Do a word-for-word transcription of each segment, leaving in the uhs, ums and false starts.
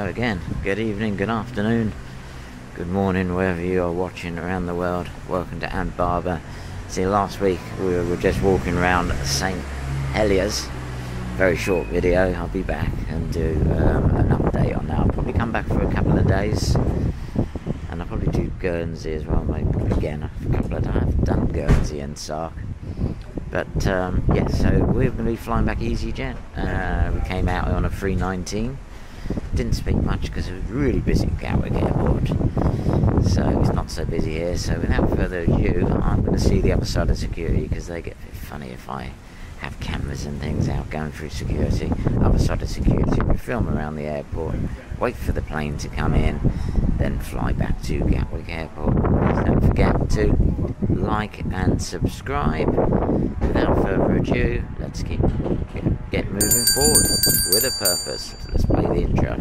Hello again. Good evening, good afternoon, good morning, wherever you are watching around the world. Welcome to Ant Barber. See, last week we were just walking around Saint Heliers. Very short video. I'll be back and do um, an update on that. I'll probably come back for a couple of days, and I'll probably do Guernsey as well. Maybe again a couple of times. I've done Guernsey and Sark. But um, yeah, so we're going to be flying back EasyJet. Uh, we came out on a three nineteen. Didn't speak much because it was really busy at Gatwick Airport, so it's not so busy here. So without further ado, I'm going to see the other side of security, because they get a bit funny if I have cameras and things out going through security. Other side of security, we film around the airport, wait for the plane to come in, then fly back to Gatwick Airport. Please don't forget to like and subscribe. Without further ado, let's keep get, get moving forward with a purpose. Let's play the intro.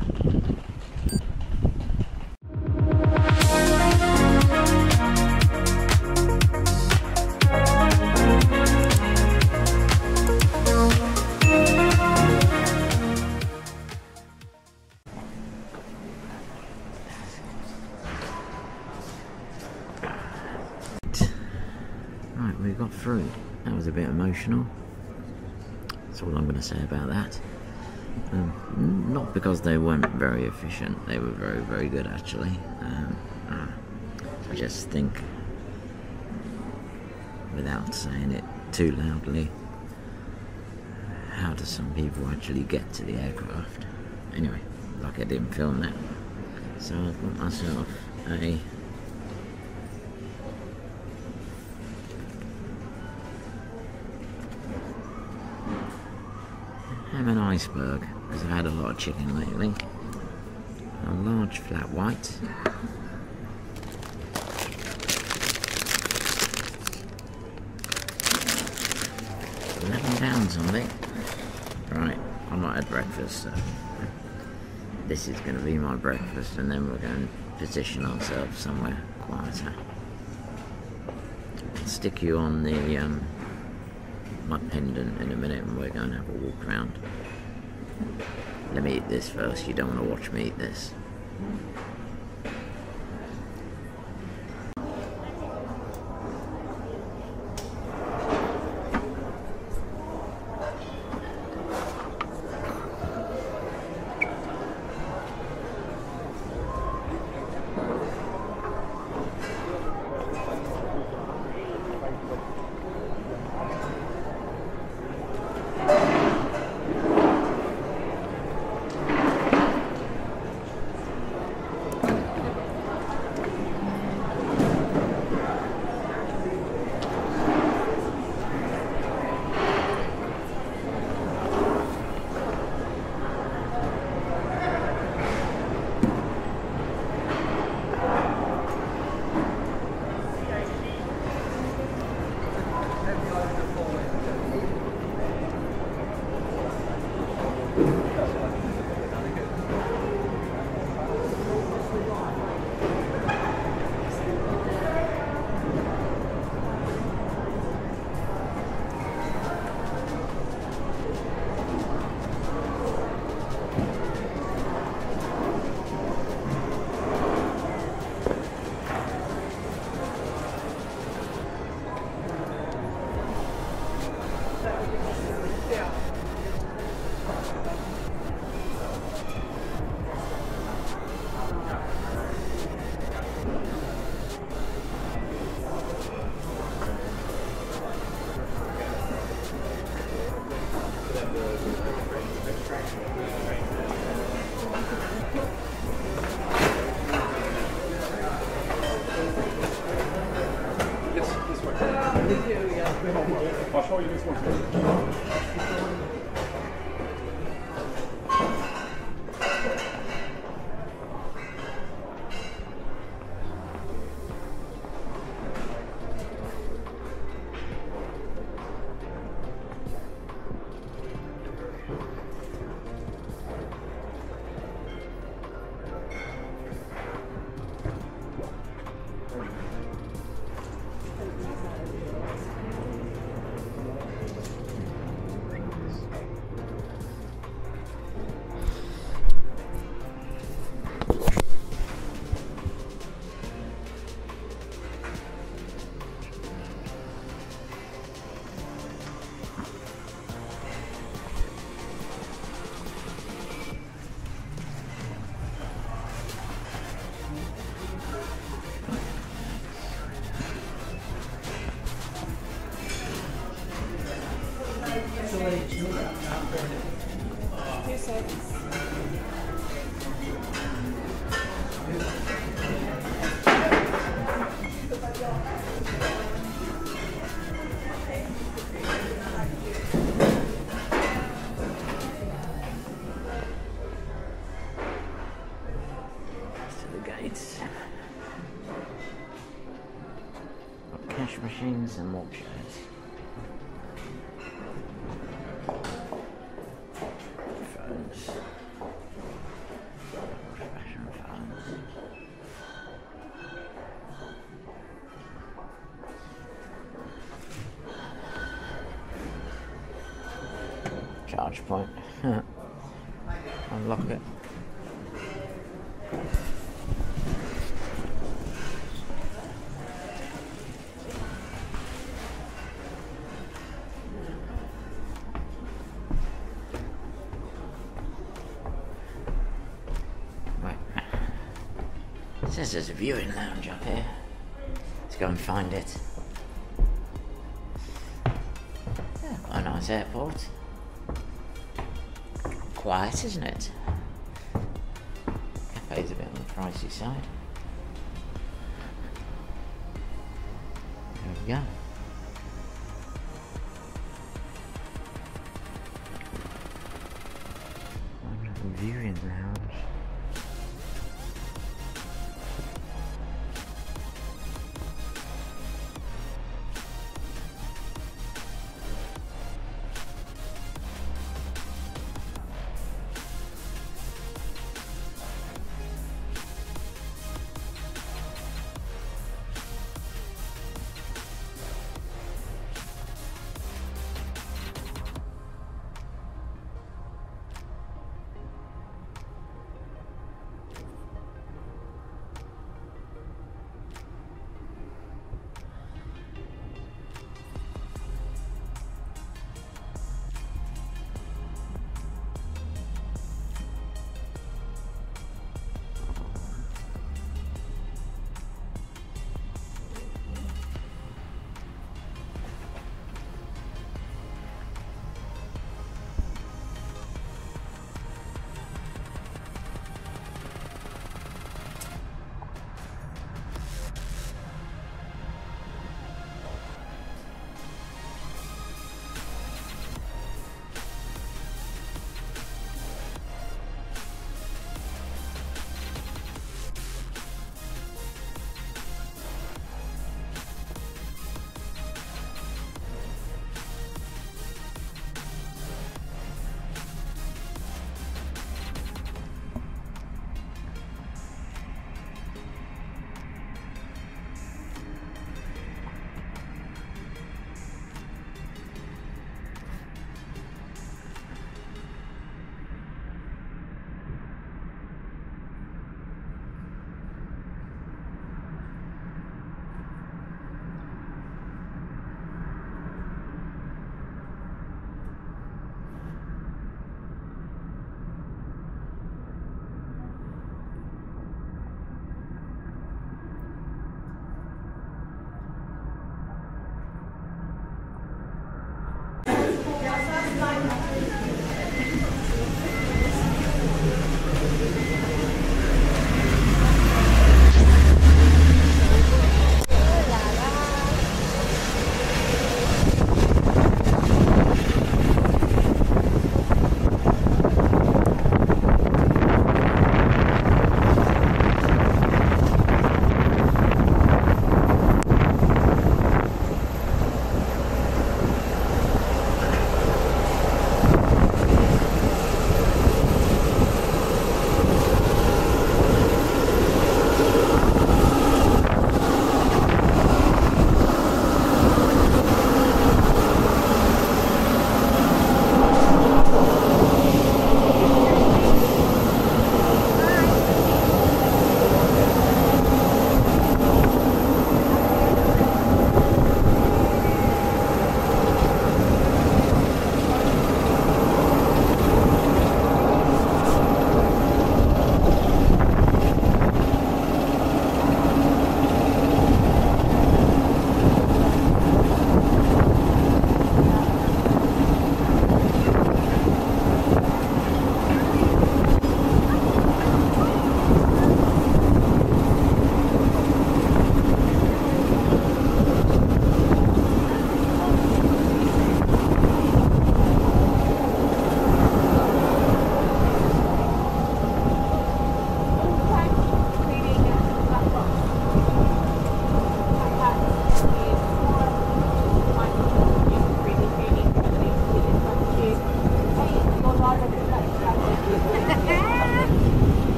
Right, we got through. That was a bit emotional. That's all I'm going to say about that. Um, not because they weren't very efficient. They were very, very good, actually. Um, uh, I just think, without saying it too loudly, how do some people actually get to the aircraft? Anyway, like I didn't film that. So I've got myself a ham and iceberg, because I've had a lot of chicken lately. A large flat white. eleven pounds on it. Right, I'm not had breakfast, so this is going to be my breakfast, and then we're going to position ourselves somewhere quieter. I'll stick you on the um, my pendant in a minute, and we're going to have a walk around. Let me eat this first. You don't want to watch me eat this. I'll show you this one. Right. Got cash machines and walk shows. Phones. Old-fashioned phones. Charge point. Unlock it. Right. It says there's a viewing lounge up here. Let's go and find it. Yeah, quite a nice airport. Quiet, isn't it? Cafe's a bit on the pricey side. There we go. Viewing lounge.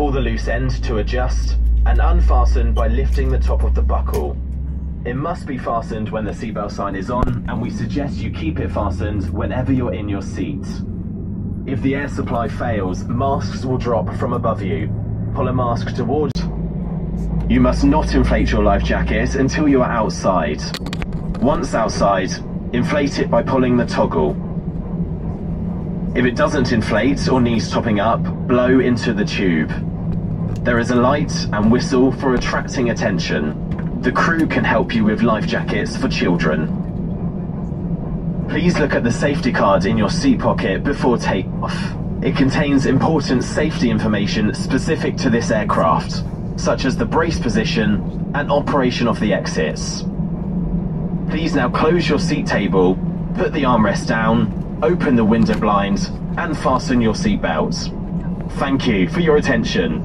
pull the loose end to adjust, and unfasten by lifting the top of the buckle. It must be fastened when the seatbelt sign is on, and we suggest you keep it fastened whenever you're in your seat. If the air supply fails, masks will drop from above you. Pull a mask towards you. You must not inflate your life jacket until you are outside. Once outside, inflate it by pulling the toggle. If it doesn't inflate or needs topping up, blow into the tube. There is a light and whistle for attracting attention. The crew can help you with life jackets for children. Please look at the safety card in your seat pocket before takeoff. It contains important safety information specific to this aircraft, such as the brace position and operation of the exits. Please now close your seat table, put the armrest down, open the window blinds, and fasten your seat belts. Thank you for your attention.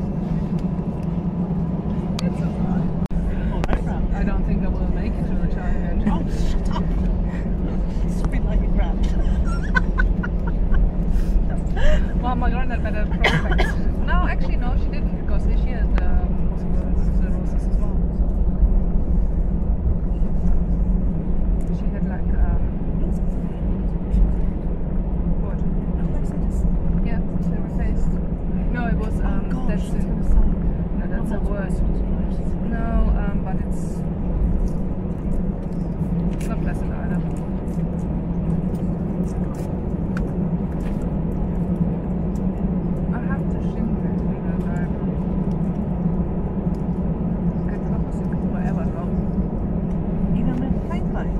I don't think I will make it to retirement. Oh, shut up! Spit like a rat. Well, my granddad had a prospect. No, actually, no, she didn't, because she had um, cirrhosis as well. She had like um, what? Yeah, irefaced. No, it was um, Oh, that's gosh, it. that's gonna suck. No, that's a word. No, um, but it's it's not pleasant either. I have to shim it, you know, like, get troubles wherever I go. You don't have a plane plane?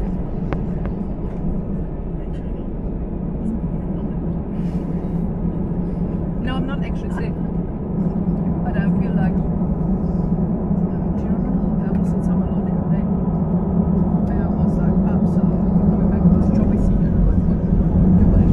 No, I'm not actually sick, but I feel like, do you remember that was in summer the other day? I was like up, so coming back to this choppy seat and I was like, goodbye.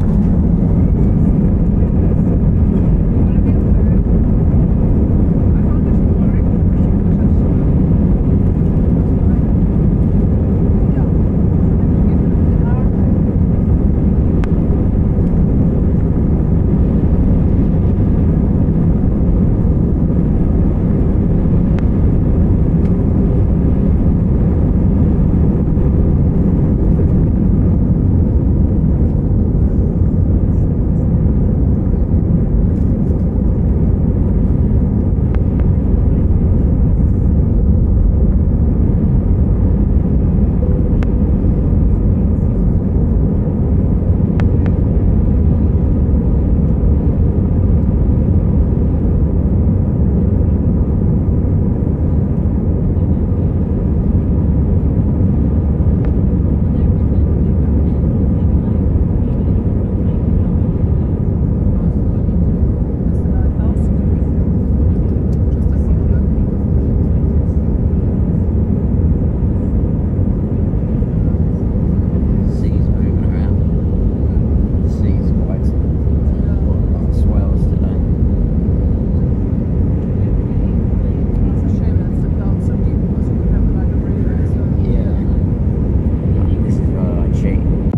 Sea's moving around. The sea's quite lot of swells today. It's a shame that the clouds so deep because you could have like a really nice one. Yeah. This is where I cheat.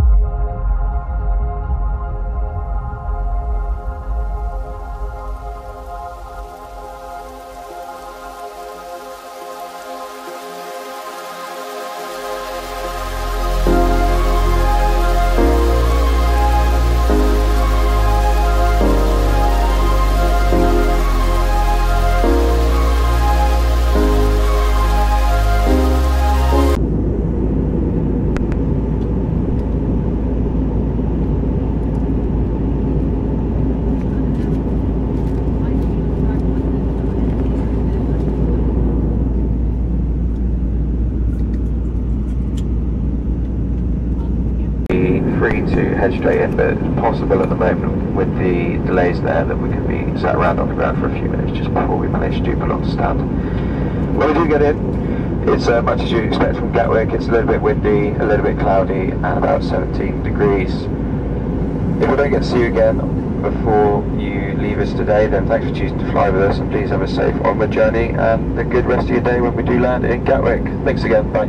Free to head straight in, but it's possible at the moment with the delays there that we could be sat around on the ground for a few minutes just before we manage to pull on to stand. When we do get in, it's uh, much as you'd expect from Gatwick. It's a little bit windy, a little bit cloudy, and about seventeen degrees. If we don't get to see you again before you leave us today, then thanks for choosing to fly with us, and please have a safe onward journey and a good rest of your day when we do land in Gatwick. Thanks again, bye.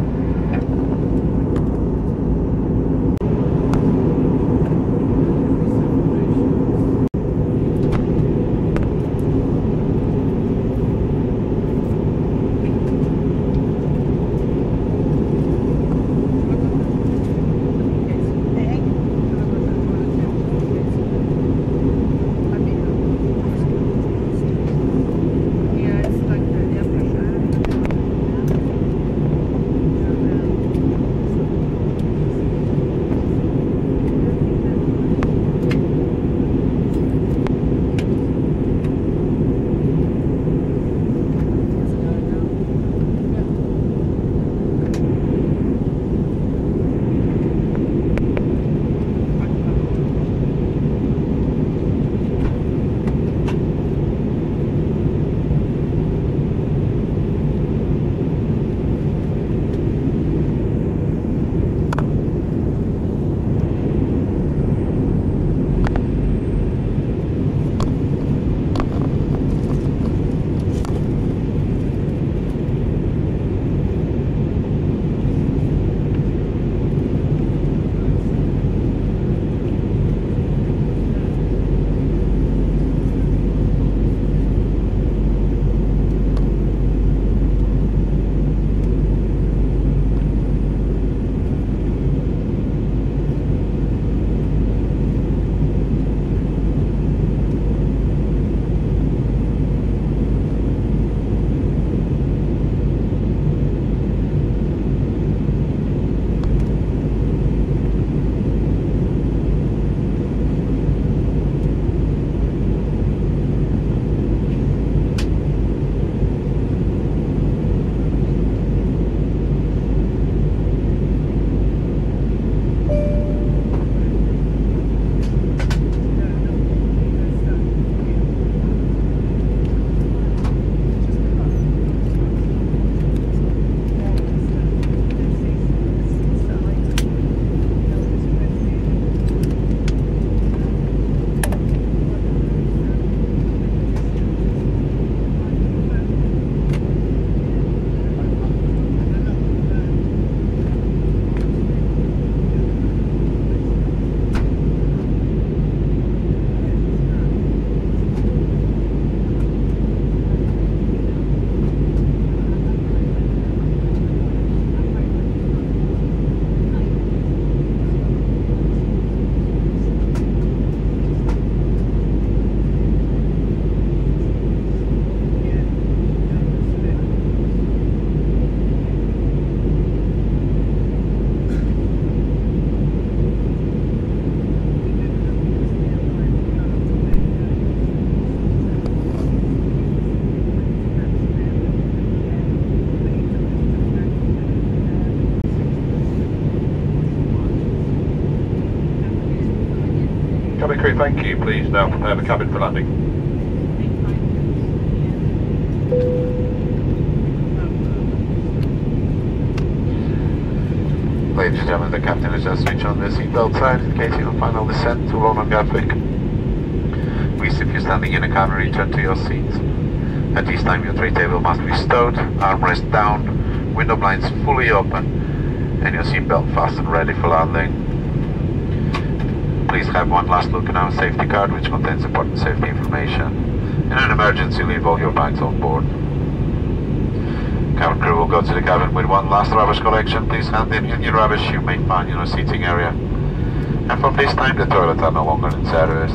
thank you. Please now prepare the cabin for landing. Ladies and gentlemen, the captain has just switched on the seatbelt sign indicating a final descent to London Gatwick. Please, if you're standing in a cabin, return to your seat. At this time, your tray table must be stowed, armrest down, window blinds fully open, and your seatbelt fastened ready for landing. Please have one last look at our safety card, which contains important safety information. In an emergency, leave all your bags on board. Cabin crew will go to the cabin with one last rubbish collection. Please hand in any rubbish you may find in your seating area. And from this time, the toilets are no longer in service.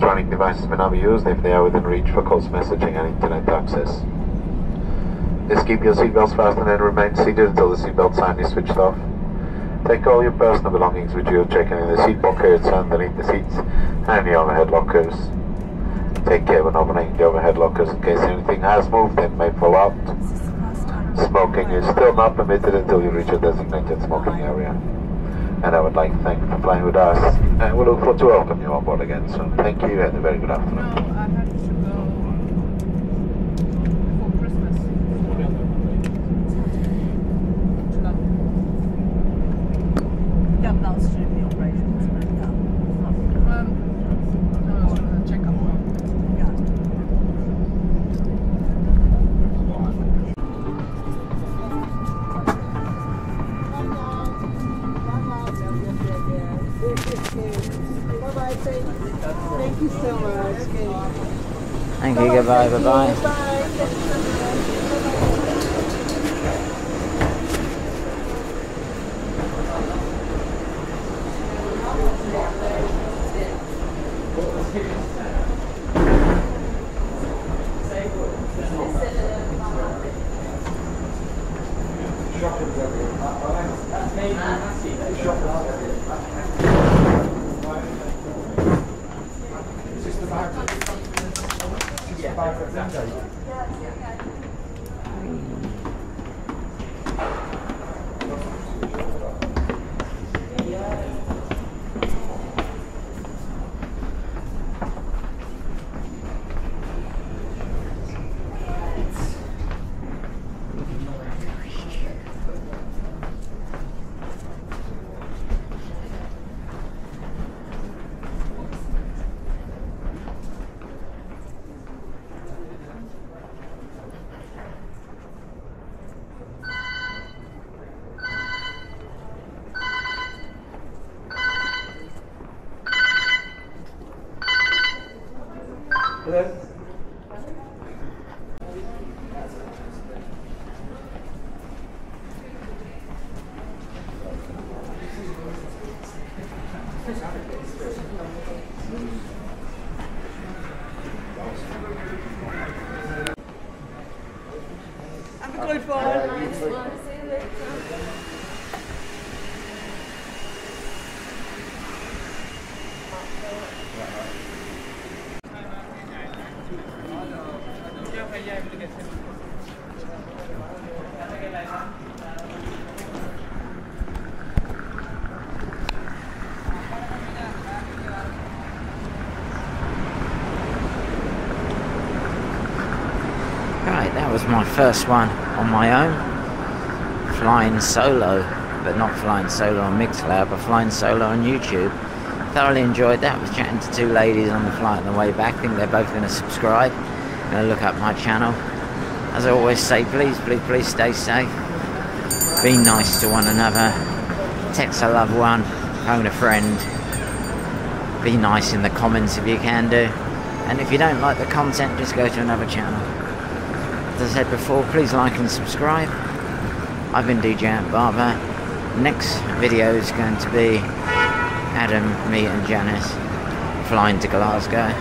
electronic devices may not be used if they are within reach for calls, messaging and internet access. Please keep your seatbelts fastened and remain seated until the seatbelt sign is switched off. Take all your personal belongings with you, checking in the seat pockets, underneath the seats and the overhead lockers. Take care when opening the overhead lockers in case anything has moved and may fall out. Smoking is still not permitted until you reach a designated smoking area. And I would like to thank you for flying with us, and we look forward to welcome you on board again soon. Thank you and a very good No, afternoon. I had to go before Christmas. To London. Yeah, but that's during the operation, isn't it? Yeah. Um, I was doing a check-up. Yeah. Bye-bye, thank you so much. Thank you, goodbye, bye-bye. Have a good one. Right, that was my first one on my own, flying solo, but not flying solo on Mixcloud, but flying solo on YouTube. Thoroughly enjoyed that. Was chatting to two ladies on the flight on the way back. I think they're both going to subscribe, going to look up my channel. As I always say, please, please, please stay safe. Be nice to one another. Text a loved one, phone a friend. Be nice in the comments if you can do. And if you don't like the content, just go to another channel. As I said before, please like and subscribe. I've been D J Ant Barber. Next video is going to be Adam, me and Janice flying to Glasgow.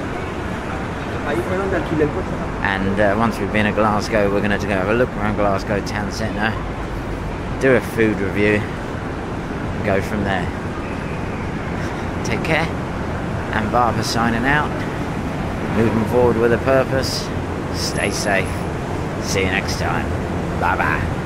And uh, once we've been at Glasgow, we're going to go have a look around Glasgow town centre, do a food review, and go from there. Take care. Ant Barber signing out. Moving forward with a purpose. Stay safe. See you next time. Bye bye.